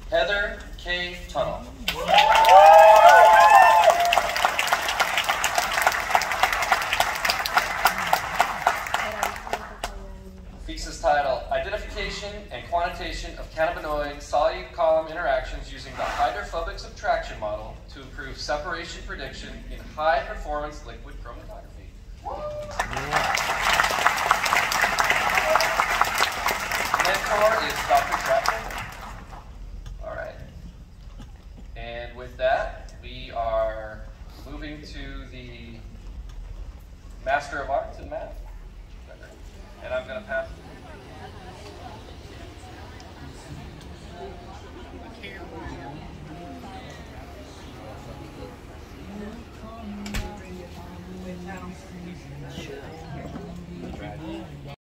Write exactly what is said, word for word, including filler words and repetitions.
Heather K. Tunnell. Thesis title, Identification and Quantitation of Cannabinoid Solute Column Interactions using the Hydrophobic Subtraction Model to improve separation prediction in high-performance liquid chromatography. Mentor is Doctor Stratford. All right. And with that, we are moving to the Master of Arts.